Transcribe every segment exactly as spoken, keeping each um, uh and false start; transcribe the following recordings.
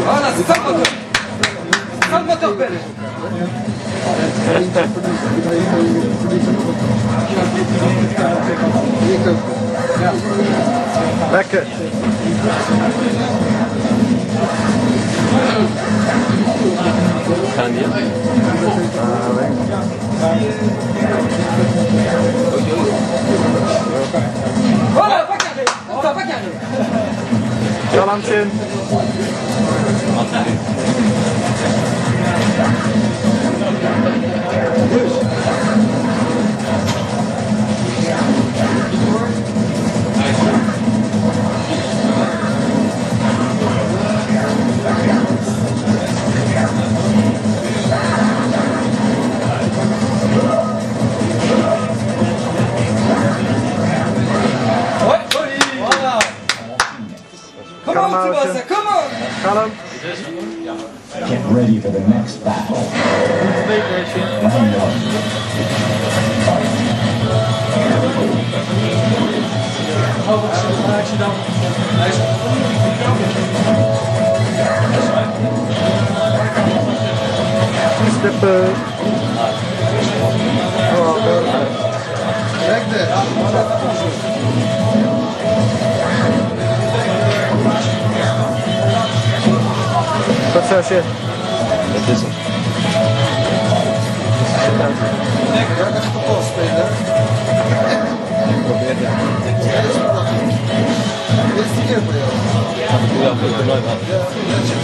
Voilà, c'est ça le moteur. C'est ça le moteur belge. Lekker. Gaan die? Voilà, pas carré. Attends, pas carré. Salamcin. Come on, Tsubasa, come on! Kalm. Get ready for the next battle. Round one. Steppen. Kijk Wat zou je? Dat is hem. Ja, dat is de bal spelen. Ik probeer het. Ja, dat is wel goed. Dit is de keer voor jou. Ja, ik doe het nooit aan. Ja, netjes.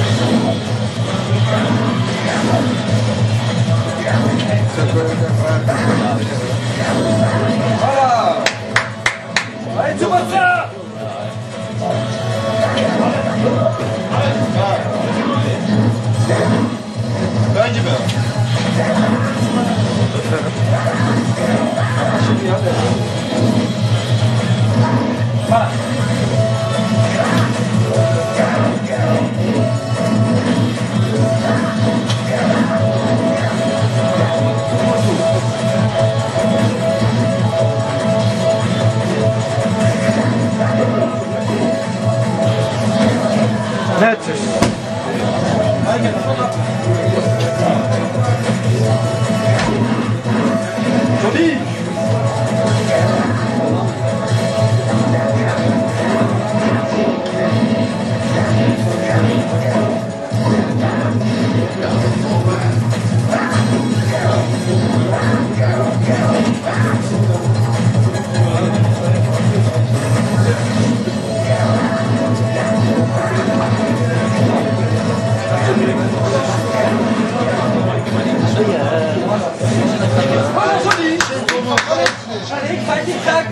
Voilà! Allez, Tsubasa! Dankjewel. Voilà. Netjes. Joli! Voilà, joli! Allez, crac, crac!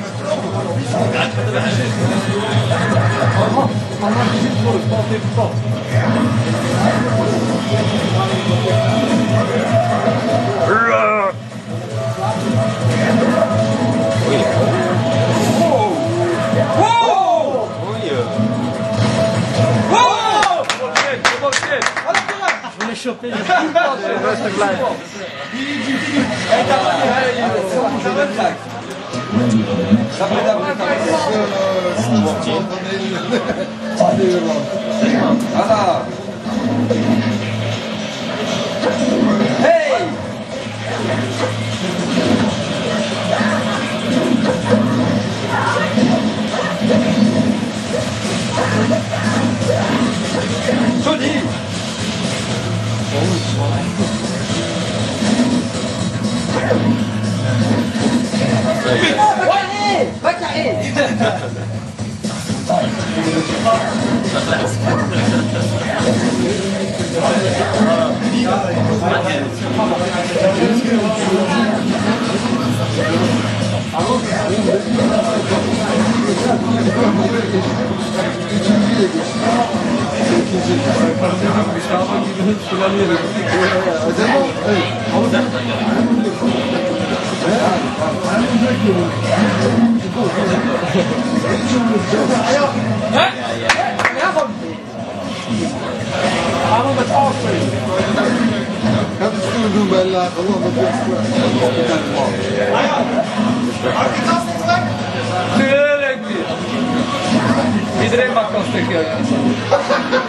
Wow! Wow! Wow! Je voulais choper. Rustig blijven. Hey, daar ben je. Daar ben je. Ready for the next Daar ben je. Daar ben je. Voilà. Hey! Joli! Pas carré! Allemaal met afspelen. Ga de stoel doen bij lage landen. Tuurlijk niet. Iedereen mag een stukje.